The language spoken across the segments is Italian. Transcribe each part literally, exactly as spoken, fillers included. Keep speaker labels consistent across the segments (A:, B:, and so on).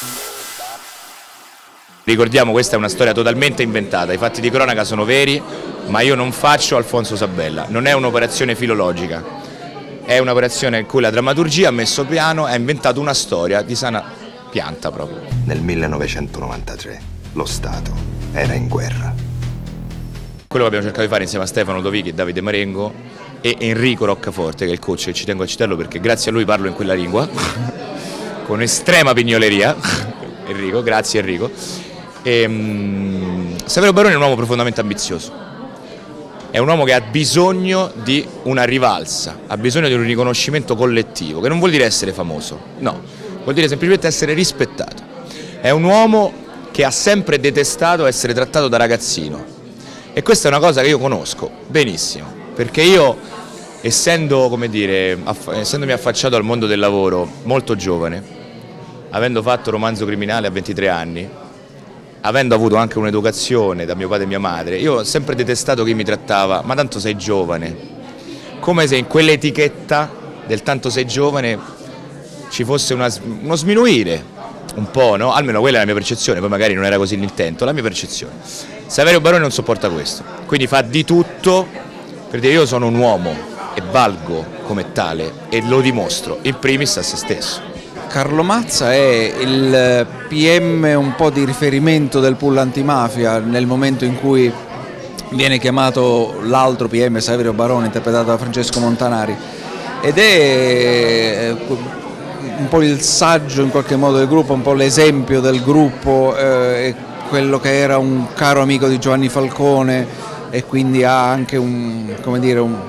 A: Ricordiamo, questa è una storia totalmente inventata, i fatti di cronaca sono veri, ma io non faccio Alfonso Sabella, non è un'operazione filologica, è un'operazione in cui la drammaturgia ha messo piano, ha inventato una storia di sana pianta proprio.
B: Nel millenovecentonovantatré lo Stato era in guerra.
A: Quello che abbiamo cercato di fare insieme a Stefano Lovichi e Davide Marengo e Enrico Roccaforte, che è il coach, che ci tengo a citarlo perché grazie a lui parlo in quella lingua, con estrema pignoleria. Enrico, grazie Enrico. E, um, Saverio Baroni è un uomo profondamente ambizioso, è un uomo che ha bisogno di una rivalsa, ha bisogno di un riconoscimento collettivo, che non vuol dire essere famoso, no, vuol dire semplicemente essere rispettato. È un uomo che ha sempre detestato essere trattato da ragazzino. E questa è una cosa che io conosco benissimo, perché io, essendo, come dire, aff- essendomi affacciato al mondo del lavoro molto giovane, avendo fatto romanzo criminale a ventitré anni, avendo avuto anche un'educazione da mio padre e mia madre, io ho sempre detestato chi mi trattava, ma tanto sei giovane, come se in quell'etichetta del tanto sei giovane ci fosse una, uno sminuire, un po', no? Almeno quella è la mia percezione, poi magari non era così l'intento, la mia percezione. Saverio Baroni non sopporta questo, quindi fa di tutto per dire io sono un uomo e valgo come tale e lo dimostro, in primis a se stesso.
C: Carlo Mazza è il P M un po' di riferimento del pool antimafia nel momento in cui viene chiamato l'altro P M, Saverio Baroni, interpretato da Francesco Montanari, ed è un po' il saggio in qualche modo del gruppo, un po' l'esempio del gruppo, eh, quello che era un caro amico di Giovanni Falcone e quindi ha anche un, come dire, un,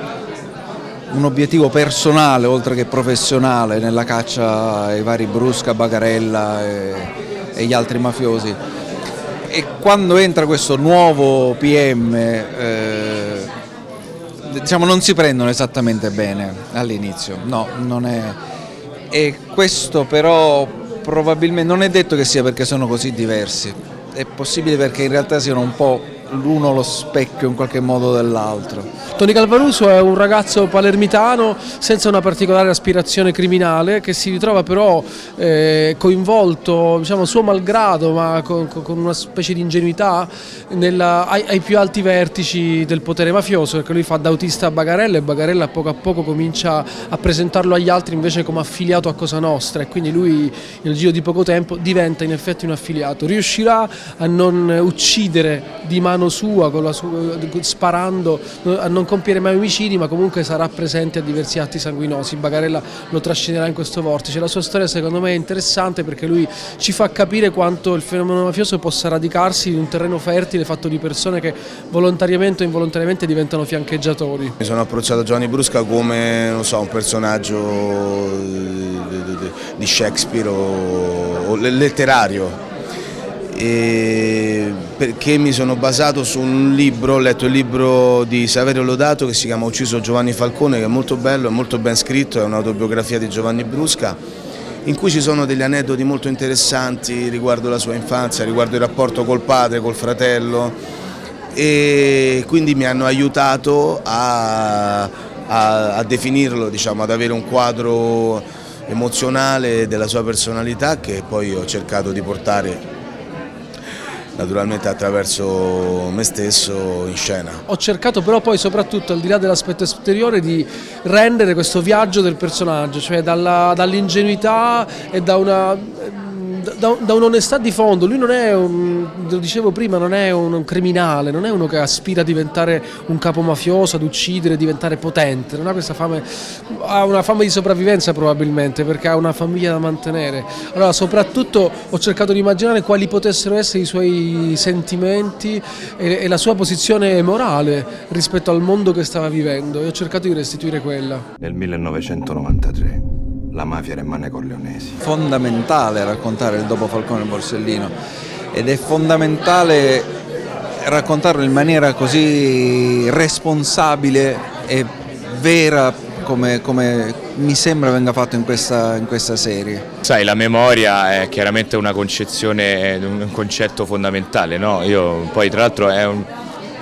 C: un obiettivo personale oltre che professionale nella caccia ai vari Brusca, Bagarella e, e gli altri mafiosi. E quando entra questo nuovo P M, eh, diciamo non si prendono esattamente bene all'inizio, no, non è. E questo però probabilmente non è detto che sia perché sono così diversi, è possibile perché in realtà siano un po' l'uno lo specchio in qualche modo dell'altro.
D: Tony Calvaruso è un ragazzo palermitano senza una particolare aspirazione criminale che si ritrova però eh, coinvolto, diciamo suo malgrado, ma con, con una specie di ingenuità nella, ai, ai più alti vertici del potere mafioso, perché lui fa da autista a Bagarella e Bagarella a poco a poco comincia a presentarlo agli altri invece come affiliato a Cosa Nostra, e quindi lui nel giro di poco tempo diventa in effetti un affiliato. Riuscirà a non uccidere di mano sua, con la sua, sparando, a non compiere mai omicidi, ma comunque sarà presente a diversi atti sanguinosi. Bagarella lo trascinerà in questo vortice. La sua storia secondo me è interessante perché lui ci fa capire quanto il fenomeno mafioso possa radicarsi in un terreno fertile fatto di persone che volontariamente o involontariamente diventano fiancheggiatori.
E: Mi sono approcciato a Giovanni Brusca come, non so, un personaggio di Shakespeare o, o letterario. E perché mi sono basato su un libro, ho letto il libro di Saverio Lodato che si chiama Ucciso Giovanni Falcone, che è molto bello, è molto ben scritto, è un'autobiografia di Giovanni Brusca, in cui ci sono degli aneddoti molto interessanti riguardo la sua infanzia, riguardo il rapporto col padre, col fratello, e quindi mi hanno aiutato a, a, a definirlo, diciamo, ad avere un quadro emozionale della sua personalità che poi ho cercato di portare naturalmente attraverso me stesso in scena. Ho
D: cercato però poi soprattutto, al di là dell'aspetto esteriore, di rendere questo viaggio del personaggio, cioè dall'ingenuità e da una da, da un'onestà di fondo. Lui non è un, lo dicevo prima, non è un, un criminale, non è uno che aspira a diventare un capo mafioso, ad uccidere, diventare potente, non ha questa fame, ha una fame di sopravvivenza probabilmente perché ha una famiglia da mantenere. Allora soprattutto ho cercato di immaginare quali potessero essere i suoi sentimenti e, e la sua posizione morale rispetto al mondo che stava vivendo, e ho cercato di restituire quella.
B: Nel millenovecentonovantatré la mafia rimane Corleonesi.
C: Fondamentale raccontare il dopo Falcone e Borsellino, ed è fondamentale raccontarlo in maniera così responsabile e vera come, come mi sembra venga fatto in questa, in questa serie.
A: Sai, la memoria è chiaramente una concezione, un concetto fondamentale, no? Io poi tra l'altro è un...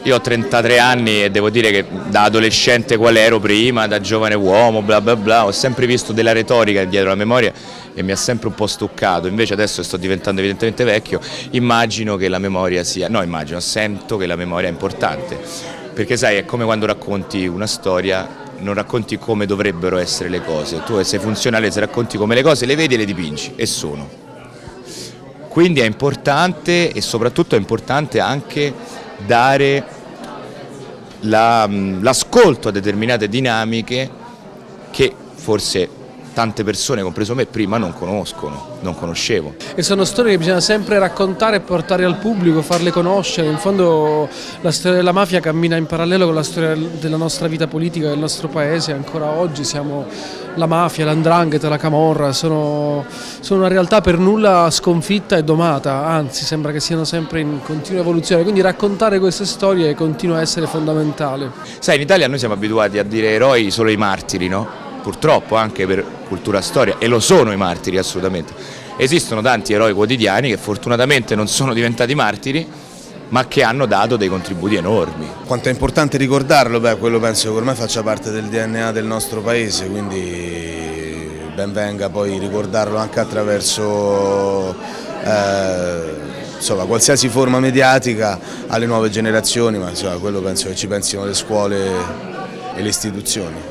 A: io ho trentatré anni e devo dire che da adolescente qual ero prima, da giovane uomo, bla bla bla, ho sempre visto della retorica dietro la memoria e mi ha sempre un po' stuccato. Invece adesso sto diventando evidentemente vecchio, immagino che la memoria sia, no immagino, sento che la memoria è importante, perché sai, è come quando racconti una storia, non racconti come dovrebbero essere le cose, tu sei funzionale se racconti come le cose, le vedi e le dipingi e sono. Quindi è importante e soprattutto è importante anche dare l'ascolto a determinate dinamiche che forse tante persone, compreso me, prima non conoscono, non conoscevo.
D: E sono storie che bisogna sempre raccontare e portare al pubblico, farle conoscere. In fondo la storia della mafia cammina in parallelo con la storia della nostra vita politica del nostro paese. Ancora oggi siamo la mafia, l'andrangheta, la camorra, sono, sono una realtà per nulla sconfitta e domata, anzi sembra che siano sempre in continua evoluzione, quindi raccontare queste storie continua a essere fondamentale.
A: Sai, in Italia noi siamo abituati a dire eroi solo i martiri, no? Purtroppo anche per cultura storia, e lo sono i martiri assolutamente. Esistono tanti eroi quotidiani che fortunatamente non sono diventati martiri, ma che hanno dato dei contributi enormi.
E: Quanto è importante ricordarlo? Beh, quello penso che ormai faccia parte del D N A del nostro paese, quindi ben venga poi ricordarlo anche attraverso eh, insomma, qualsiasi forma mediatica alle nuove generazioni, ma insomma, quello penso che ci pensino le scuole e le istituzioni.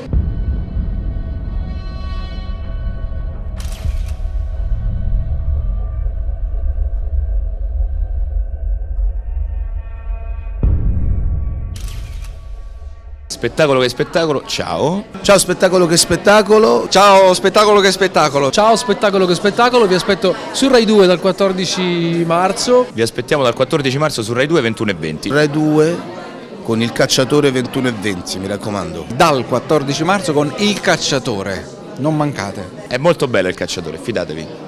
A: Spettacolo che spettacolo, ciao.
E: Ciao spettacolo che spettacolo.
C: Ciao spettacolo che spettacolo.
D: Ciao spettacolo che spettacolo, vi aspetto su Rai due dal quattordici marzo.
A: Vi aspettiamo dal quattordici marzo su Rai due ventuno e venti.
E: Rai due con Il Cacciatore ventuno e venti, mi raccomando.
C: Dal quattordici marzo con Il Cacciatore, non mancate.
A: È molto bello Il Cacciatore, fidatevi.